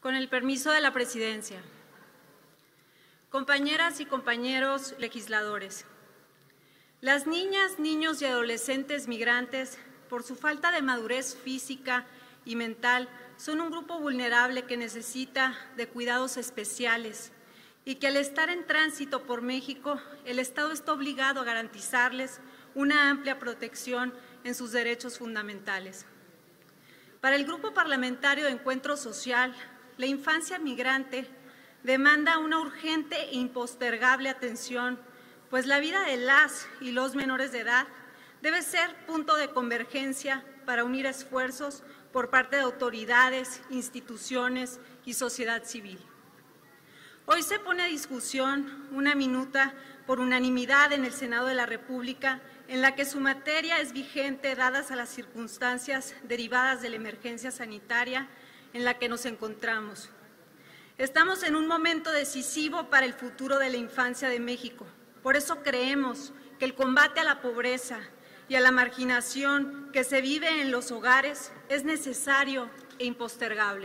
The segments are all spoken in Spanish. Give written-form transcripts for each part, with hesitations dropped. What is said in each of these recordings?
Con el permiso de la Presidencia. Compañeras y compañeros legisladores, las niñas, niños y adolescentes migrantes, por su falta de madurez física y mental, son un grupo vulnerable que necesita de cuidados especiales y que al estar en tránsito por México, el Estado está obligado a garantizarles una amplia protección en sus derechos fundamentales. Para el Grupo Parlamentario de Encuentro Social, la infancia migrante demanda una urgente e impostergable atención, pues la vida de las y los menores de edad debe ser punto de convergencia para unir esfuerzos por parte de autoridades, instituciones y sociedad civil. Hoy se pone a discusión una minuta por unanimidad en el Senado de la República, en la que su materia es vigente dadas a las circunstancias derivadas de la emergencia sanitaria en la que nos encontramos. Estamos en un momento decisivo para el futuro de la infancia de México. Por eso creemos que el combate a la pobreza y a la marginación que se vive en los hogares es necesario e impostergable.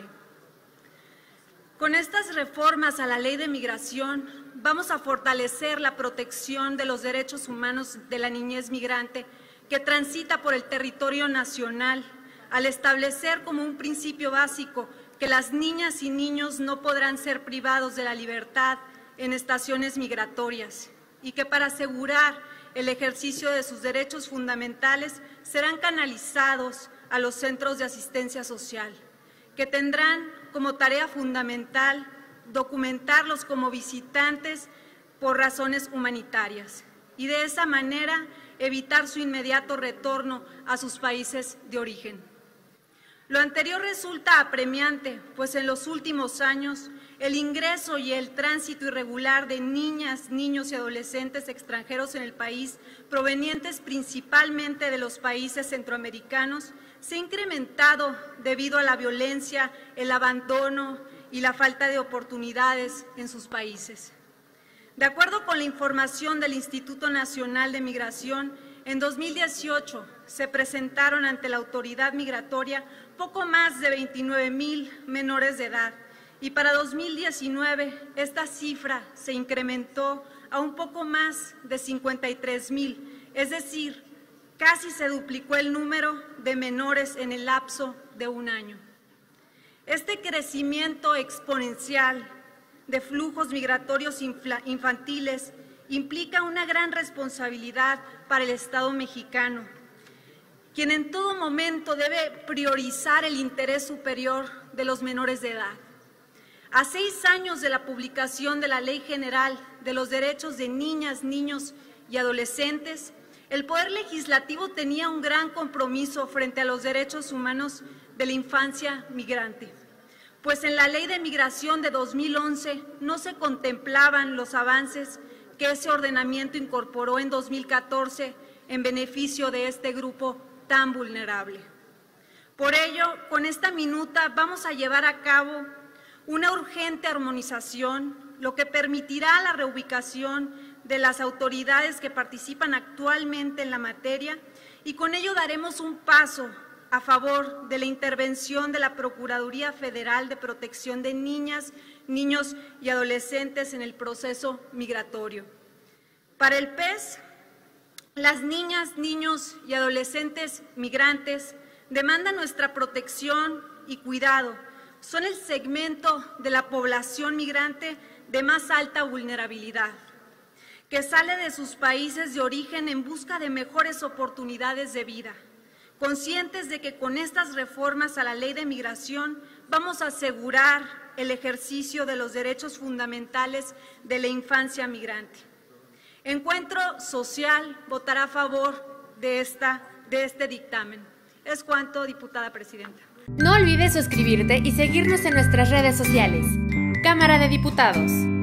Con estas reformas a la Ley de Migración vamos a fortalecer la protección de los derechos humanos de la niñez migrante que transita por el territorio nacional, al establecer como un principio básico que las niñas y niños no podrán ser privados de la libertad en estaciones migratorias y que para asegurar el ejercicio de sus derechos fundamentales serán canalizados a los centros de asistencia social, que tendrán como tarea fundamental documentarlos como visitantes por razones humanitarias y de esa manera evitar su inmediato retorno a sus países de origen. Lo anterior resulta apremiante, pues en los últimos años el ingreso y el tránsito irregular de niñas, niños y adolescentes extranjeros en el país, provenientes principalmente de los países centroamericanos, se ha incrementado debido a la violencia, el abandono y la falta de oportunidades en sus países. De acuerdo con la información del Instituto Nacional de Migración, en 2018 se presentaron ante la autoridad migratoria poco más de 29,000 menores de edad y para 2019 esta cifra se incrementó a un poco más de 53,000, es decir, casi se duplicó el número de menores en el lapso de un año. Este crecimiento exponencial de flujos migratorios infantiles implica una gran responsabilidad para el Estado mexicano, quien en todo momento debe priorizar el interés superior de los menores de edad. A 6 años de la publicación de la Ley General de los Derechos de Niñas, Niños y Adolescentes, el Poder Legislativo tenía un gran compromiso frente a los derechos humanos de la infancia migrante, pues en la Ley de Migración de 2011 no se contemplaban los avances que ese ordenamiento incorporó en 2014 en beneficio de este grupo tan vulnerable. Por ello, con esta minuta vamos a llevar a cabo una urgente armonización, lo que permitirá la reubicación de las autoridades que participan actualmente en la materia y con ello daremos un paso a favor de la intervención de la Procuraduría Federal de Protección de Niñas, Niños y Adolescentes en el proceso migratorio. Para el PES, las niñas, niños y adolescentes migrantes demandan nuestra protección y cuidado. Son el segmento de la población migrante de más alta vulnerabilidad, que sale de sus países de origen en busca de mejores oportunidades de vida, conscientes de que con estas reformas a la Ley de Migración vamos a asegurar el ejercicio de los derechos fundamentales de la infancia migrante. Encuentro Social votará a favor de este dictamen. Es cuanto, diputada presidenta. No olvides suscribirte y seguirnos en nuestras redes sociales. Cámara de Diputados.